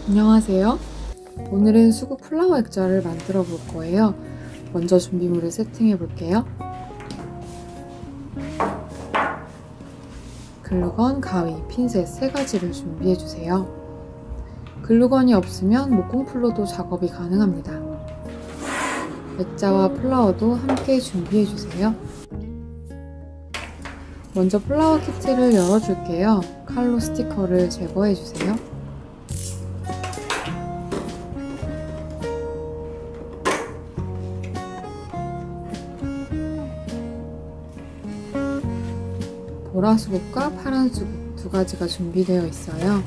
안녕하세요. 오늘은 수국 플라워 액자를 만들어 볼 거예요. 먼저 준비물을 세팅해 볼게요. 글루건, 가위, 핀셋 세 가지를 준비해 주세요. 글루건이 없으면 목공풀로도 작업이 가능합니다. 액자와 플라워도 함께 준비해 주세요. 먼저 플라워 키트를 열어줄게요. 칼로 스티커를 제거해 주세요. 보라 수국과 파란 수국 두 가지가 준비되어 있어요.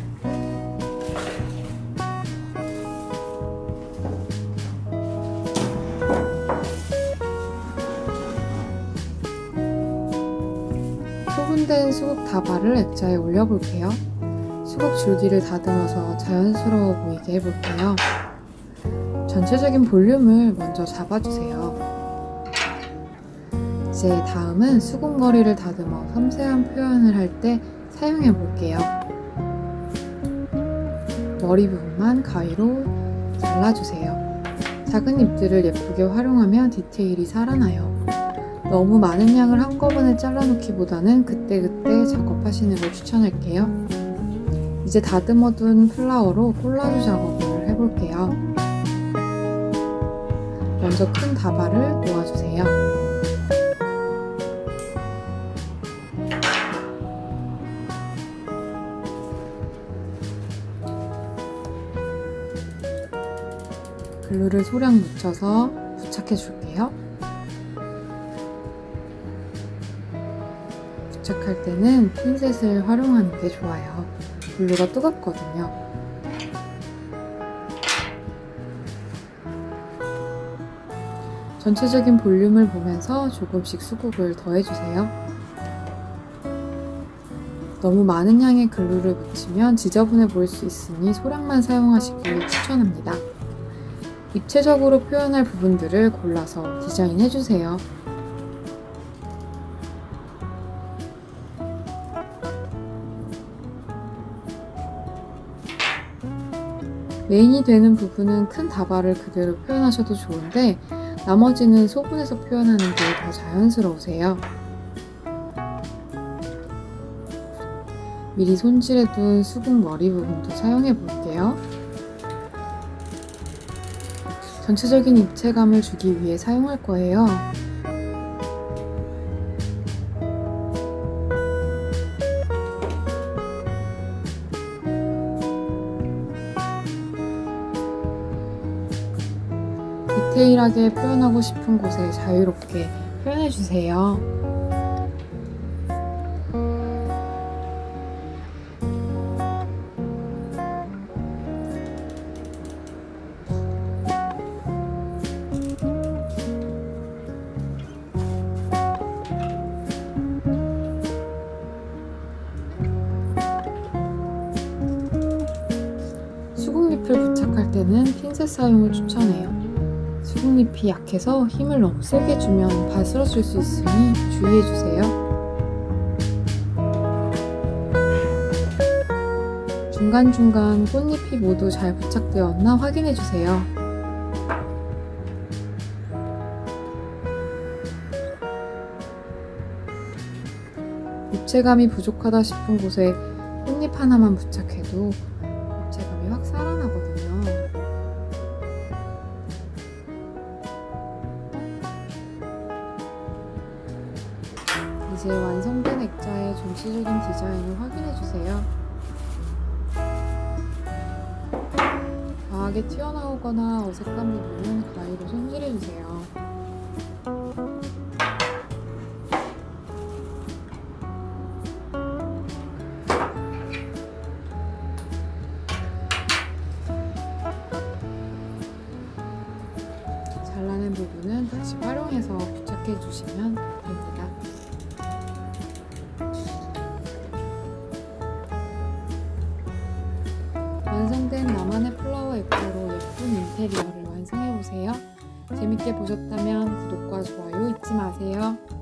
소분된 수국 다발을 액자에 올려볼게요. 수국 줄기를 다듬어서 자연스러워 보이게 해볼게요. 전체적인 볼륨을 먼저 잡아주세요. 이제 다음은 수국머리를 다듬어 섬세한 표현을 할 때 사용해 볼게요. 머리 부분만 가위로 잘라주세요. 작은 잎들을 예쁘게 활용하면 디테일이 살아나요. 너무 많은 양을 한꺼번에 잘라놓기보다는 그때그때 작업하시는 걸 추천할게요. 이제 다듬어둔 플라워로 콜라주 작업을 해볼게요. 먼저 큰 다발을 놓아주세요. 글루를 소량 묻혀서 부착해 줄게요. 부착할 때는 핀셋을 활용하는 게 좋아요. 글루가 뜨겁거든요. 전체적인 볼륨을 보면서 조금씩 수국을 더해주세요. 너무 많은 양의 글루를 묻히면 지저분해 보일 수 있으니 소량만 사용하시길 추천합니다. 입체적으로 표현할 부분들을 골라서 디자인해주세요. 메인이 되는 부분은 큰 다발을 그대로 표현하셔도 좋은데 나머지는 소분해서 표현하는 게 더 자연스러우세요. 미리 손질해둔 수국 머리 부분도 사용해 볼게요. 전체적인 입체감을 주기 위해 사용할 거예요. 디테일하게 표현하고 싶은 곳에 자유롭게 표현해주세요. 수국잎을 부착할 때는 핀셋 사용을 추천해요. 수국잎이 약해서 힘을 너무 세게 주면 바스러질 수 있으니 주의해주세요. 중간중간 꽃잎이 모두 잘 부착되었나 확인해주세요. 입체감이 부족하다 싶은 곳에 꽃잎 하나만 부착해도 입체감이 확 살아나거든요. 이제 완성된 액자의 전체적인 디자인을 확인해주세요. 과하게 튀어나오거나 어색한 부분은 가위로 손질해주세요. 잘라낸 부분은 다시 활용해서 부착해 주시면 됩니다. 완성된 나만의 플라워 액자로 예쁜 인테리어를 완성해보세요. 재밌게 보셨다면 구독과 좋아요 잊지 마세요.